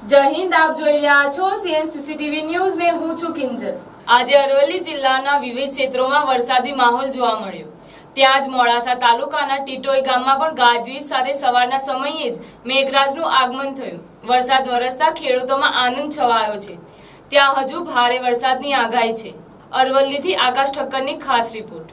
જય હિન્દ, આપ જોઈ રહ્યા છો સીએનસીસીટીવી ન્યૂઝ ને હું છું કિંજલ। આજે અરવલ્લી જિલ્લાના વિવિધ ક્ષેત્રોમાં વરસાદી માહોલ જોવા મળ્યો। ત્યાં જ મોડાસા તાલુકાના ટીટોઈ ગામમાં પણ ગાજવીજ સાથે સવારના સમયે જ મેઘરાજનું આગમન થયું। વરસાદ વરસતા ખેડૂતોમાં આનંદ છવાયો છે। ત્યાં હજુ ભારે વરસાદની આગાહી છે। અરવલ્લીથી આકાશ ઠક્કરની ખાસ રિપોર્ટ।